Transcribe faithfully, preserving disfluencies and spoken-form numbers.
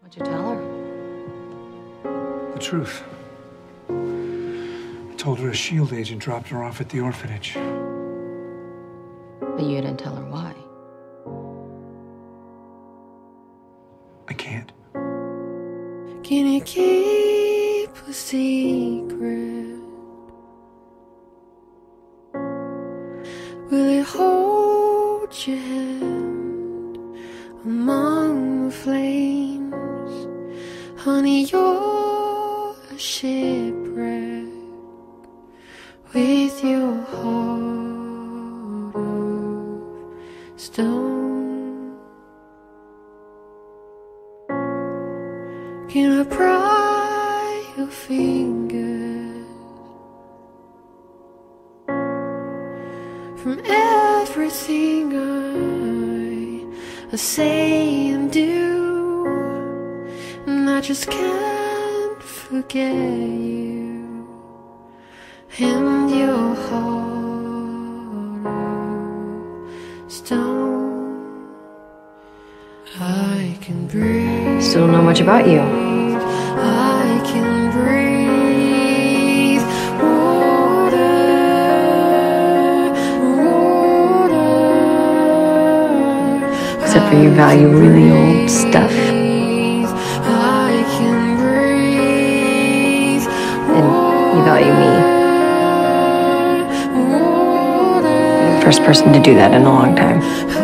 What'd you tell her? The truth. I told her a S H I E L D agent dropped her off at the orphanage. But you didn't tell her why. I can't. Can you keep a secret? Will it hold your hand among the flames? Honey, you're a shipwreck with your heart of stone. Can I pry your fingers from everything I, I say and do, and I just can't forget you and your heart of stone. I can breathe. Still don't know much about you. I can breathe water, water. Except for you value really old stuff. I can breathe And you value me. water. You're the first person to do that in a long time.